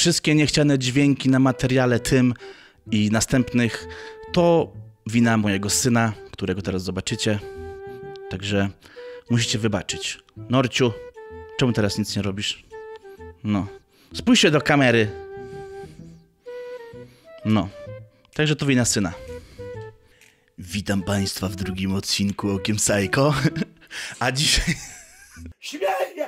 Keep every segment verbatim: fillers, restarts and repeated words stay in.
Wszystkie niechciane dźwięki na materiale tym i następnych to wina mojego syna, którego teraz zobaczycie. Także musicie wybaczyć. Norciu, czemu teraz nic nie robisz? No. Spójrz się do kamery. No. Także to wina syna. Witam Państwa w drugim odcinku Okiem Psycho. A dzisiaj... Śmiejnie!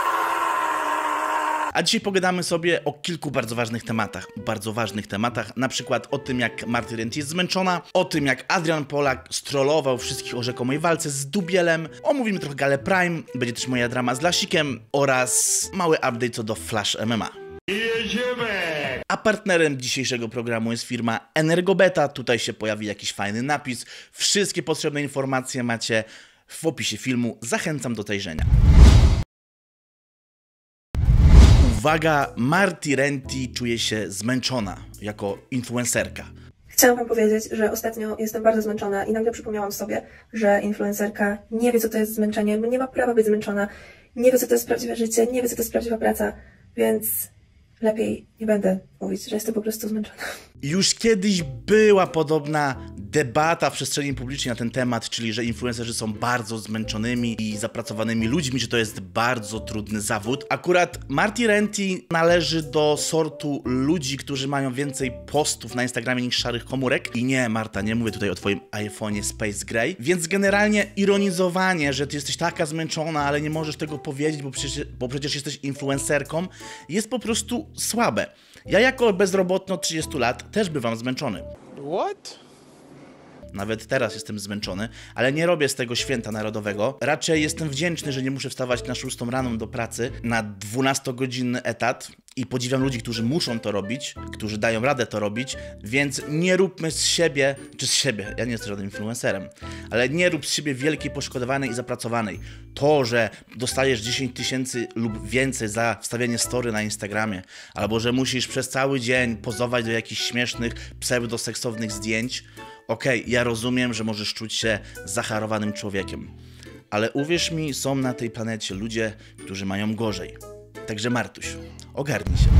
A dzisiaj pogadamy sobie o kilku bardzo ważnych tematach. Bardzo ważnych tematach, na przykład o tym, jak Marty Renty jest zmęczona, o tym, jak Adrian Polak strollował wszystkich o rzekomej walce z Dubielem, omówimy trochę Galę Prime, będzie też moja drama z Lasikiem oraz mały update co do Flash M M A. Jedziemy! A partnerem dzisiejszego programu jest firma Energobeta. Tutaj się pojawi jakiś fajny napis. Wszystkie potrzebne informacje macie w opisie filmu. Zachęcam do zajrzenia. Uwaga, Marty Renty czuje się zmęczona jako influencerka. Chciałam wam powiedzieć, że ostatnio jestem bardzo zmęczona i nagle przypomniałam sobie, że influencerka nie wie, co to jest zmęczenie, nie ma prawa być zmęczona, nie wie, co to jest prawdziwe życie, nie wie, co to jest prawdziwa praca, więc lepiej nie będę mówić, że jestem po prostu zmęczona. Już kiedyś była podobna debata w przestrzeni publicznej na ten temat, czyli że influencerzy są bardzo zmęczonymi i zapracowanymi ludźmi, że to jest bardzo trudny zawód. Akurat Marty Renty należy do sortu ludzi, którzy mają więcej postów na Instagramie niż szarych komórek. I nie, Marta, nie mówię tutaj o twoim iPhone'ie Space Gray. Więc generalnie ironizowanie, że ty jesteś taka zmęczona, ale nie możesz tego powiedzieć, bo przecież, bo przecież jesteś influencerką, jest po prostu słabe. Ja jako bezrobotny od trzydziestu lat też bywam zmęczony. What? Nawet teraz jestem zmęczony, ale nie robię z tego święta narodowego. Raczej jestem wdzięczny, że nie muszę wstawać na szóstą rano do pracy na dwunastogodzinny etat i podziwiam ludzi, którzy muszą to robić, którzy dają radę to robić, więc nie róbmy z siebie, czy z siebie, ja nie jestem żadnym influencerem, ale nie rób z siebie wielkiej, poszkodowanej i zapracowanej. To, że dostajesz dziesięć tysięcy lub więcej za wstawianie story na Instagramie, albo że musisz przez cały dzień pozować do jakichś śmiesznych, pseudoseksownych zdjęć, okej, okay, ja rozumiem, że możesz czuć się zacharowanym człowiekiem, ale uwierz mi, są na tej planecie ludzie, którzy mają gorzej. Także Martuś, ogarnij się.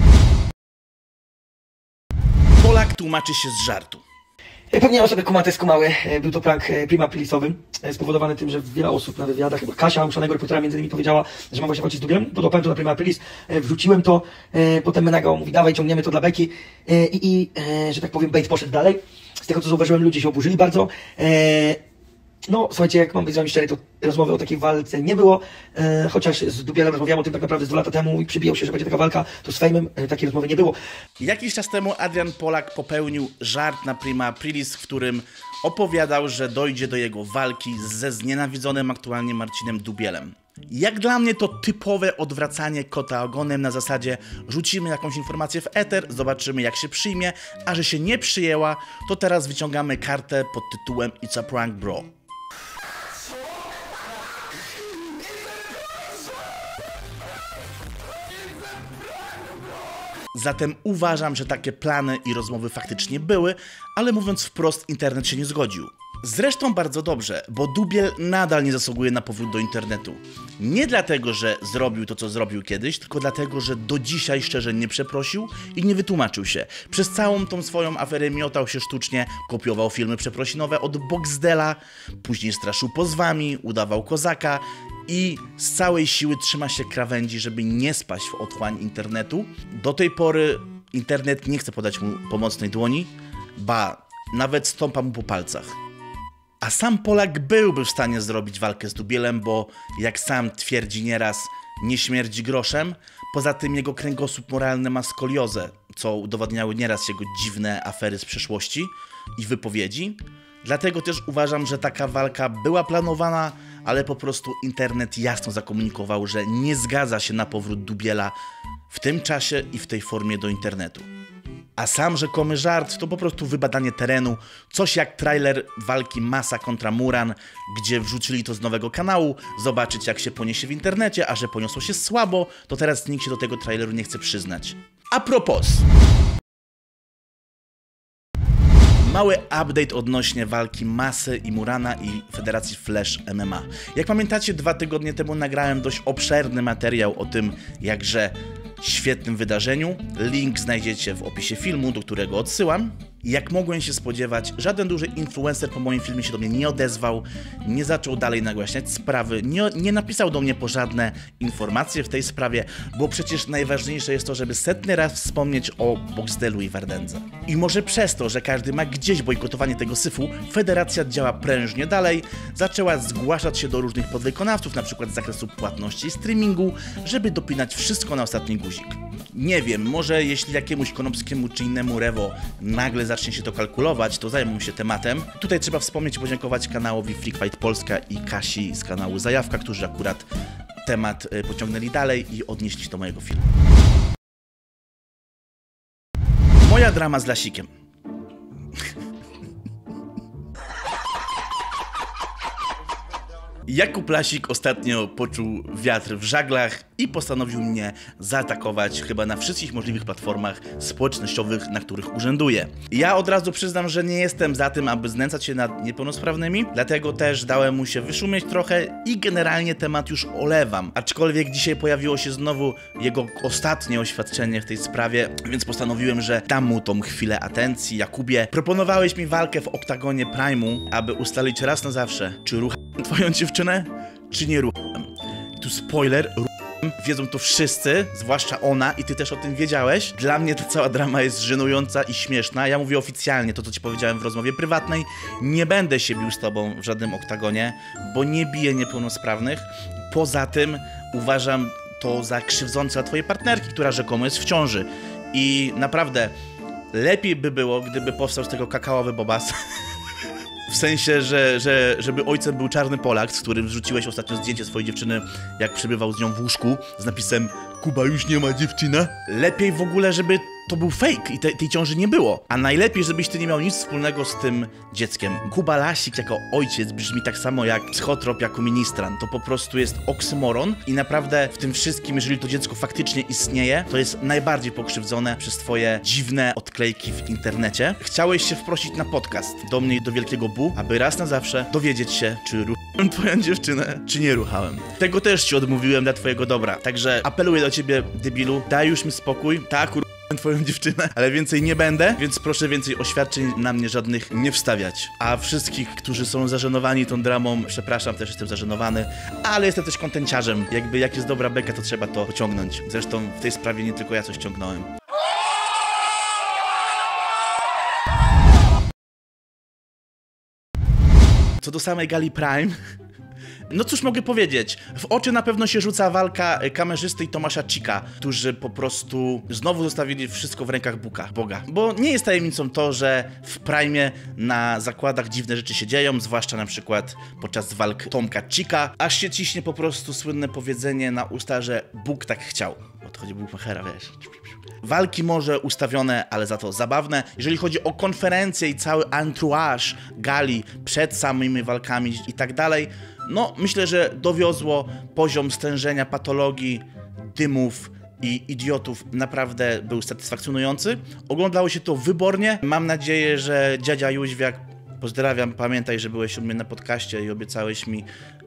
Polak tłumaczy się z żartu. Pewnie osoby kumaty skumały. Był to prank prima aprilisowy, spowodowany tym, że wiele osób na wywiadach, chyba Kasia, uszanego reportera, między innymi powiedziała, że ma właśnie walczyć z Dubielem. Podłapałem to na prima aprilis, wrzuciłem to, potem Menago mówi, dawaj, ciągniemy to dla beki i, i że tak powiem, bait poszedł dalej. Z tego, co zauważyłem, ludzie się oburzyli bardzo. No, słuchajcie, jak mam być z wami szczery, to rozmowy o takiej walce nie było, e, chociaż z Dubielem rozmawiałem o tym tak naprawdę z dwa lata temu i przybijał się, że będzie taka walka, to z Fejmem e, takiej rozmowy nie było. Jakiś czas temu Adrian Polak popełnił żart na prima aprilis, w którym opowiadał, że dojdzie do jego walki ze znienawidzonym aktualnie Marcinem Dubielem. Jak dla mnie to typowe odwracanie kota ogonem na zasadzie rzucimy jakąś informację w eter, zobaczymy jak się przyjmie, a że się nie przyjęła, to teraz wyciągamy kartę pod tytułem It's a prank, bro. Zatem uważam, że takie plany i rozmowy faktycznie były, ale mówiąc wprost, internet się nie zgodził. Zresztą bardzo dobrze, bo Dubiel nadal nie zasługuje na powrót do internetu. Nie dlatego, że zrobił to, co zrobił kiedyś, tylko dlatego, że do dzisiaj szczerze nie przeprosił i nie wytłumaczył się. Przez całą tą swoją aferę miotał się sztucznie, kopiował filmy przeprosinowe od Boxdela, później straszył pozwami, udawał kozaka i z całej siły trzyma się krawędzi, żeby nie spaść w otchłań internetu. Do tej pory internet nie chce podać mu pomocnej dłoni, ba, nawet stąpa mu po palcach. A sam Polak byłby w stanie zrobić walkę z Dubielem, bo jak sam twierdzi nieraz, nie śmierdzi groszem. Poza tym jego kręgosłup moralny ma skoliozę, co udowodniały nieraz jego dziwne afery z przeszłości i wypowiedzi. Dlatego też uważam, że taka walka była planowana, ale po prostu internet jasno zakomunikował, że nie zgadza się na powrót Dubiela w tym czasie i w tej formie do internetu. A sam rzekomy żart to po prostu wybadanie terenu, coś jak trailer walki Masa kontra Muran, gdzie wrzucili to z nowego kanału, zobaczyć jak się poniesie w internecie, a że poniosło się słabo, to teraz nikt się do tego traileru nie chce przyznać. A propos... Mały update odnośnie walki Masy i Murana i Federacji Flash M M A. Jak pamiętacie, dwa tygodnie temu nagrałem dość obszerny materiał o tym, jakże świetnym wydarzeniu. Link znajdziecie w opisie filmu, do którego odsyłam. Jak mogłem się spodziewać, żaden duży influencer po moim filmie się do mnie nie odezwał, nie zaczął dalej nagłaśniać sprawy, nie, nie napisał do mnie po żadne informacje w tej sprawie, bo przecież najważniejsze jest to, żeby setny raz wspomnieć o Boxdelu i Wardędze. I może przez to, że każdy ma gdzieś bojkotowanie tego syfu, federacja działa prężnie dalej, zaczęła zgłaszać się do różnych podwykonawców, np. z zakresu płatności i streamingu, żeby dopinać wszystko na ostatni guzik. Nie wiem, może jeśli jakiemuś Konopskiemu czy innemu Rewo nagle zacznie się to kalkulować, to zajmą się tematem. Tutaj trzeba wspomnieć i podziękować kanałowi Freak Fight Polska i Kasi z kanału Zajawka, którzy akurat temat pociągnęli dalej i odnieśli się do mojego filmu. Moja drama z Lasikiem. Jakub Lasik ostatnio poczuł wiatr w żaglach i postanowił mnie zaatakować chyba na wszystkich możliwych platformach społecznościowych, na których urzęduje. Ja od razu przyznam, że nie jestem za tym, aby znęcać się nad niepełnosprawnymi, dlatego też dałem mu się wyszumieć trochę i generalnie temat już olewam. Aczkolwiek dzisiaj pojawiło się znowu jego ostatnie oświadczenie w tej sprawie, więc postanowiłem, że dam mu tą chwilę atencji. Jakubie, proponowałeś mi walkę w oktagonie Prime'u, aby ustalić raz na zawsze, czy ruchałem twoją dziewczynę, czy nie ruchałem. Tu spoiler, ruchałem. Wiedzą to wszyscy, zwłaszcza ona i ty też o tym wiedziałeś. Dla mnie ta cała drama jest żenująca i śmieszna. Ja mówię oficjalnie to, co ci powiedziałem w rozmowie prywatnej. Nie będę się bił z tobą w żadnym oktagonie, bo nie biję niepełnosprawnych. Poza tym uważam to za krzywdzące dla twojej partnerki, która rzekomo jest w ciąży. I naprawdę lepiej by było, gdyby powstał z tego kakaowy bobas. W sensie, że, że żeby ojcem był czarny Polak, z którym wrzuciłeś ostatnio zdjęcie swojej dziewczyny, jak przebywał z nią w łóżku, z napisem Kuba już nie ma dziewczyna. Lepiej w ogóle, żeby to był fake i te, tej ciąży nie było. A najlepiej, żebyś ty nie miał nic wspólnego z tym dzieckiem. Kuba Lasik jako ojciec brzmi tak samo jak psychotrop jako ministran. To po prostu jest oksymoron i naprawdę w tym wszystkim, jeżeli to dziecko faktycznie istnieje, to jest najbardziej pokrzywdzone przez twoje dziwne odklejki w internecie. Chciałeś się wprosić na podcast do mnie i do Wielkiego Bu, aby raz na zawsze dowiedzieć się, czy ruchałem twoją dziewczynę, czy nie ruchałem. Tego też ci odmówiłem dla twojego dobra. Także apeluję do ciebie, debilu, daj już mi spokój. Tak, twoją dziewczynę, ale więcej nie będę, więc proszę więcej oświadczeń na mnie żadnych nie wstawiać. A wszystkich, którzy są zażenowani tą dramą, przepraszam, też jestem zażenowany, ale jestem też kontenciarzem. Jakby jak jest dobra beka, to trzeba to pociągnąć. Zresztą w tej sprawie nie tylko ja coś ciągnąłem. Co do samej gali Prime, no cóż mogę powiedzieć, w oczy na pewno się rzuca walka kamerzysty i Tomasza Cika, którzy po prostu znowu zostawili wszystko w rękach Buka, Boga. Bo nie jest tajemnicą to, że w Prime'ie na zakładach dziwne rzeczy się dzieją, zwłaszcza na przykład podczas walk Tomka Cika, aż się ciśnie po prostu słynne powiedzenie na usta, że Bóg tak chciał. Odchodzi Bukmachera, wiesz. Walki może ustawione, ale za to zabawne. Jeżeli chodzi o konferencję i cały entourage gali przed samymi walkami i tak dalej, no myślę, że dowiozło poziom stężenia patologii, dymów i idiotów naprawdę był satysfakcjonujący. Oglądało się to wybornie. Mam nadzieję, że dziadzia Jóźwiak, pozdrawiam, pamiętaj, że byłeś u mnie na podcaście i obiecałeś mi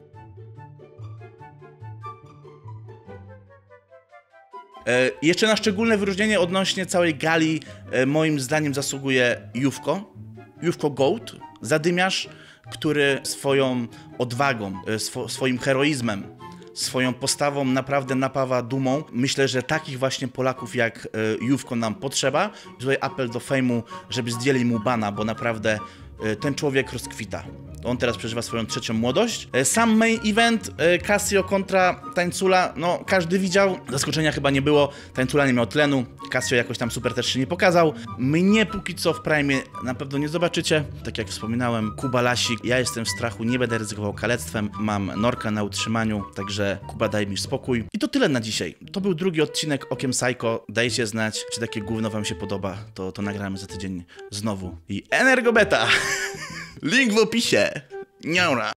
E, jeszcze na szczególne wyróżnienie odnośnie całej gali e, moim zdaniem zasługuje Jówko, Jówko Goat, zadymiarz, który swoją odwagą, e, swo, swoim heroizmem, swoją postawą naprawdę napawa dumą. Myślę, że takich właśnie Polaków jak e, Jówko nam potrzeba. Tutaj apel do Fejmu, żeby zdjęli mu bana, bo naprawdę e, ten człowiek rozkwita. On teraz przeżywa swoją trzecią młodość. Sam main event, Casio kontra Tańcula, no każdy widział. Zaskoczenia chyba nie było, Tańcula nie miał tlenu, Casio jakoś tam super też się nie pokazał. Mnie póki co w Prime'ie na pewno nie zobaczycie. Tak jak wspominałem, Kuba Lasik, ja jestem w strachu, nie będę ryzykował kalectwem, mam Norka na utrzymaniu, także Kuba, daj mi spokój. I to tyle na dzisiaj. To był drugi odcinek Okiem Psycho. Dajcie znać, czy takie gówno wam się podoba, to, to nagramy za tydzień znowu. I Energobeta! Link w opisie. Niaura.